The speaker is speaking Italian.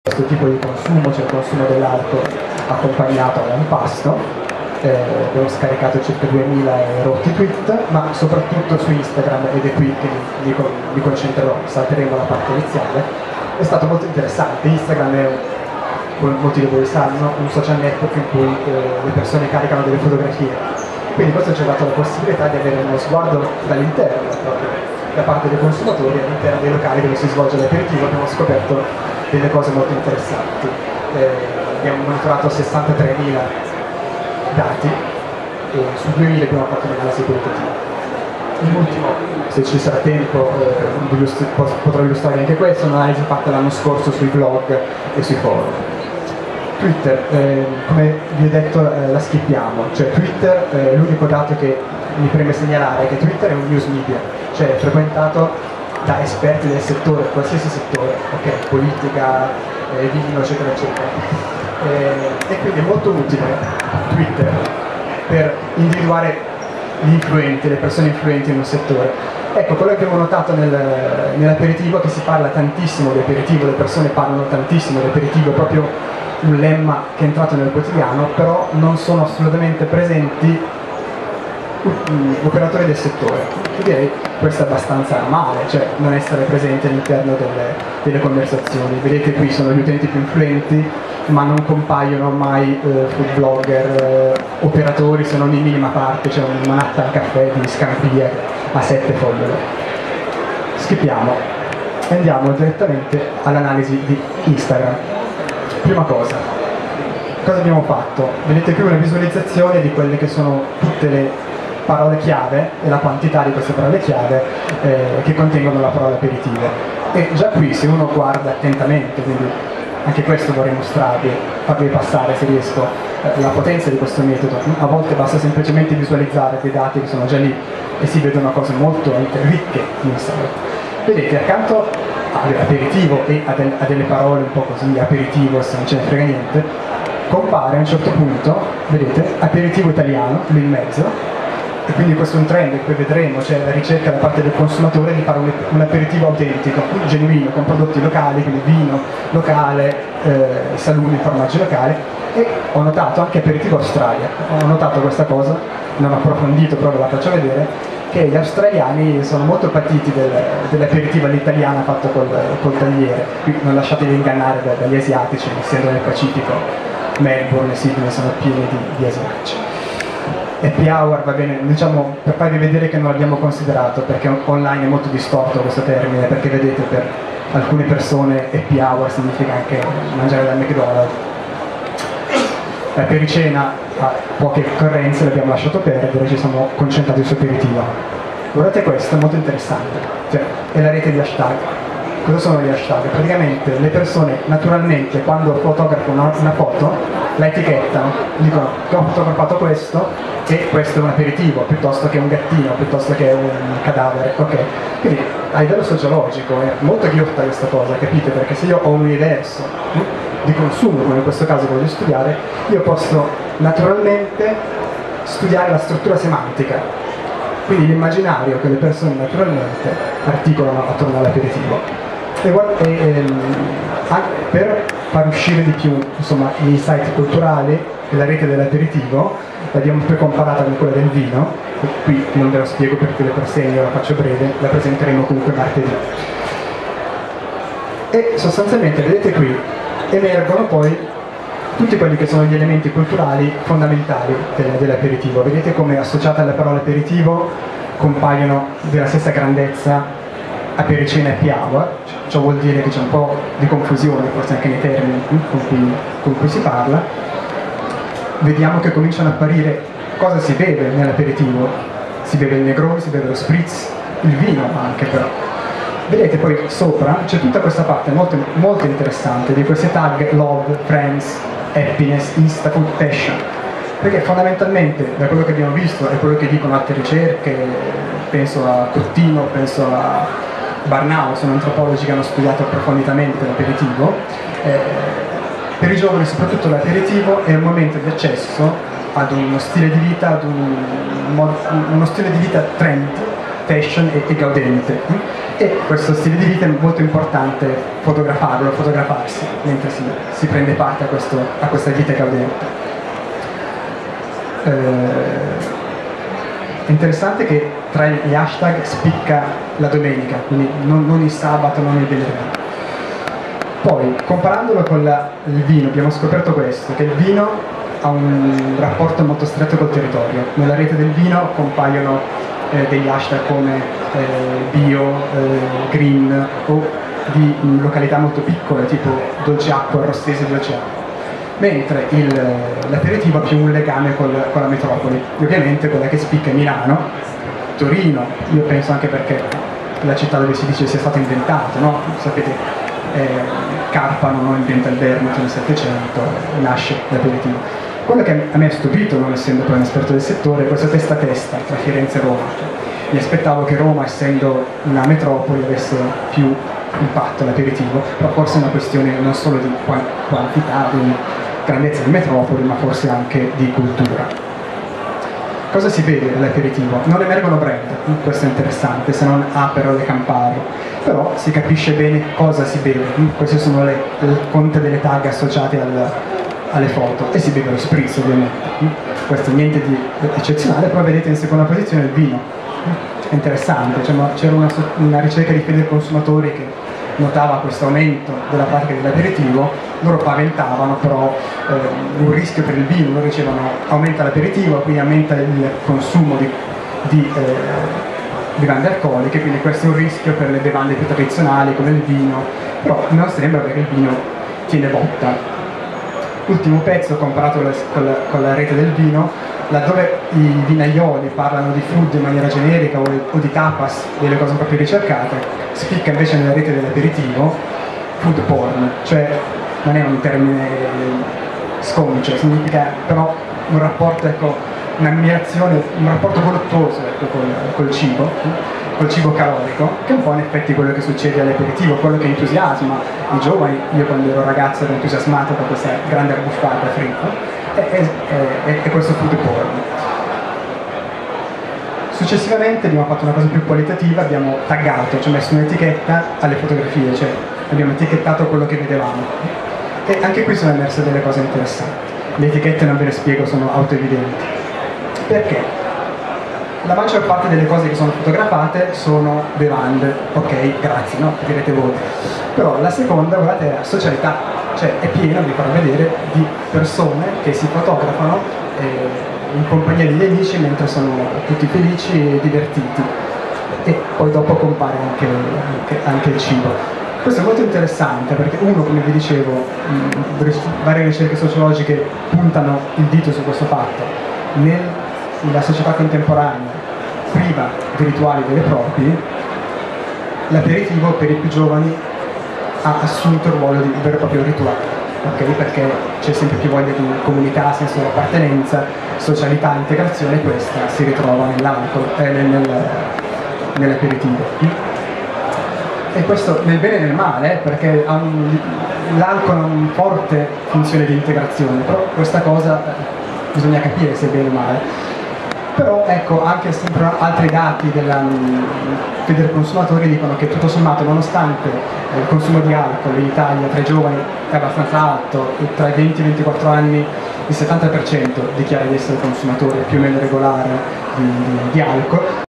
questo tipo di consumo, cioè il consumo dell'alcol accompagnato da un pasto. Abbiamo scaricato circa 2000 e rotti tweet, ma soprattutto su Instagram, ed è qui che mi concentrerò, salteremo la parte iniziale. È stato molto interessante. Instagram è, come molti di voi sanno, un social network in cui le persone caricano delle fotografie, quindi questo ci ha dato la possibilità di avere uno sguardo dall'interno, proprio da parte dei consumatori all'interno dei locali dove si svolge l'aperitivo. Abbiamo scoperto delle cose molto interessanti. Abbiamo monitorato 63.000 dati e su 2000 abbiamo fatto un'analisi qualitativa. In ultimo, se ci sarà tempo, potrò illustrare anche questo, un'analisi fatta l'anno scorso sui blog e sui forum. Twitter, come vi ho detto, la skippiamo, cioè Twitter, l'unico dato che mi preme segnalare è che Twitter è un news media, cioè è frequentato da esperti del settore, qualsiasi settore, ok, politica, vino, eccetera, eccetera. E quindi è molto utile Twitter per individuare gli influenti, le persone influenti in un settore. Ecco, quello che abbiamo notato nell'aperitivo è che si parla tantissimo di aperitivo, le persone parlano tantissimo di aperitivo, è proprio un lemma che è entrato nel quotidiano, però non sono assolutamente presenti operatori del settore. Direi questo è abbastanza male, cioè non essere presenti all'interno delle conversazioni. Vedete qui sono gli utenti più influenti, ma non compaiono mai food blogger, operatori, se non in minima parte. C'è un Manhattan Caffè di Scampia a 7 followers. Skippiamo e andiamo direttamente all'analisi di Instagram. Prima cosa abbiamo fatto? Vedete qui una visualizzazione di quelle che sono tutte le parole chiave e la quantità di queste parole chiave che contengono la parola aperitivo. E già qui, se uno guarda attentamente, quindi anche questo vorrei mostrarvi, farvi passare se riesco la potenza di questo metodo. A volte basta semplicemente visualizzare dei dati che sono già lì e si vedono cose molto ricche in Instagram. Vedete, accanto all'aperitivo e a delle parole un po' così, aperitivo se non ce ne frega niente, compare a un certo punto, vedete, aperitivo italiano, lì in mezzo. E quindi questo è un trend che poi vedremo, cioè la ricerca da parte del consumatore di fare un aperitivo autentico, genuino, con prodotti locali, quindi vino locale, salumi, formaggi locali. E ho notato anche aperitivo Australia, ho notato questa cosa, non ho approfondito, però ve la faccio vedere, che gli australiani sono molto patiti dell'aperitivo all'italiana fatto col tagliere. Qui non lasciatevi ingannare dagli asiatici, essendo nel Pacifico, Melbourne e Sydney sono pieni di asiatici. Happy hour va bene, diciamo, per farvi vedere che non l'abbiamo considerato, perché online è molto distorto questo termine, perché vedete per alcune persone happy hour significa anche mangiare dal McDonald's. Per cena a poche occorrenze l'abbiamo lasciato perdere, ci siamo concentrati su aperitivo. Guardate questo, è molto interessante, cioè è la rete di hashtag. Cosa sono gli hashtag? Praticamente le persone naturalmente quando fotografano una foto la etichettano, dicono che ho fotografato questo e questo è un aperitivo, piuttosto che un gattino, piuttosto che un cadavere, ok? Quindi a livello sociologico è molto ghiotta questa cosa, capite? Perché se io ho un universo di consumo, come in questo caso voglio studiare, io posso naturalmente studiare la struttura semantica, quindi l'immaginario che le persone naturalmente articolano attorno all'aperitivo. Per far uscire di più, insomma, gli insight culturali e la rete dell'aperitivo l'abbiamo poi comparata con quella del vino. Qui non ve lo spiego perché le persegno, la faccio breve, la presenteremo comunque martedì. E sostanzialmente, vedete qui, emergono poi tutti quelli che sono gli elementi culturali fondamentali dell'aperitivo. Vedete come associate alla parola aperitivo compaiono della stessa grandezza apericena e happy hour. Ciò vuol dire che c'è un po' di confusione, forse anche nei termini con cui si parla. Vediamo che cominciano a apparire cosa si beve nell'aperitivo. Si beve il Negroni, si beve lo Spritz, il vino anche però. Vedete poi sopra c'è tutta questa parte molto, molto interessante di queste tag love, friends, happiness, instafood, passion. Perché fondamentalmente da quello che abbiamo visto e quello che dicono altre ricerche, penso a Cottino, penso a Barnau, sono antropologi che hanno studiato approfonditamente l'aperitivo, per i giovani soprattutto l'aperitivo è un momento di accesso ad uno stile di vita, uno stile di vita trend, fashion e gaudente. E questo stile di vita è molto importante fotografarsi mentre si prende parte a questa vita gaudente. È interessante che tra gli hashtag spicca la domenica, quindi non il sabato, non il venerdì. Poi, comparandolo con il vino, abbiamo scoperto questo, che il vino ha un rapporto molto stretto col territorio. Nella rete del vino compaiono degli hashtag come bio, green o di località molto piccole, tipo dolce acqua, arrostese dolce acqua. Mentre l'aperitivo ha più un legame con la metropoli. E ovviamente quella che spicca è Milano, Torino, io penso anche perché la città dove si dice sia stato inventato, no? Sapete, Carpano, no? Inventa il vermouth nel Settecento, nasce l'aperitivo. Quello che a me ha stupito, non essendo poi un esperto del settore, è questa testa a testa tra Firenze e Roma. Mi aspettavo che Roma, essendo una metropoli, avesse più impatto l'aperitivo, però forse è una questione non solo di quantità, di grandezza di metropoli, ma forse anche di cultura. Cosa si vede nell'aperitivo? Non emergono brand, questo è interessante, se non Aperol e Campari, però si capisce bene cosa si beve. Queste sono le conte delle tag associate alle foto, e si beve lo spritz ovviamente. Questo niente di eccezionale, però vedete in seconda posizione il vino. È interessante, c'era una ricerca di fede dei consumatori che notava questo aumento della pratica dell'aperitivo. Loro paventavano però un rischio per il vino. Loro dicevano aumenta l'aperitivo, quindi aumenta il consumo di bevande alcoliche, quindi questo è un rischio per le bevande più tradizionali come il vino, però non sembra, perché il vino tiene botta. Ultimo pezzo, comparato con la rete del vino, laddove i vinaioli parlano di food in maniera generica o di tapas, delle cose un po' più ricercate, spicca invece nella rete dell'aperitivo food porn, cioè non è un termine sconcio, significa però un rapporto, ecco, un'ammirazione, un rapporto voluttuoso, ecco, col cibo calorico, che è un po' in effetti quello che succede all'aperitivo, quello che entusiasma i giovani. Io quando ero ragazzo ero entusiasmato per questa grande abbuffata fritta, e questo food porn. Successivamente abbiamo fatto una cosa più qualitativa, abbiamo taggato, cioè messo un'etichetta alle fotografie, cioè abbiamo etichettato quello che vedevamo. E anche qui sono emerse delle cose interessanti. Le etichette, non ve le spiego, sono autoevidenti. Perché? La maggior parte delle cose che sono fotografate sono bevande, ok, grazie, no? Direte voi. Però la seconda, guardate, è la socialità, cioè è pieno, vi farò vedere, di persone che si fotografano in compagnia degli amici mentre sono tutti felici e divertiti. E poi dopo compare anche il cibo. Questo è molto interessante perché uno, come vi dicevo, varie ricerche sociologiche puntano il dito su questo fatto. Nella società contemporanea, priva di rituali veri e propri, l'aperitivo per i più giovani ha assunto il ruolo di vero e proprio rituale, okay? Perché c'è sempre più voglia di comunità, senso di appartenenza, socialità, integrazione, e questa si ritrova nell'aperitivo. E questo nel bene e nel male, perché l'alcol ha una forte funzione di integrazione, però questa cosa bisogna capire se è bene o male. Però ecco, anche sempre altri dati della Fede dei Consumatori dicono che tutto sommato, nonostante il consumo di alcol in Italia tra i giovani è abbastanza alto, e tra i 20 e i 24 anni il 70% dichiara di essere consumatore più o meno regolare di alcol,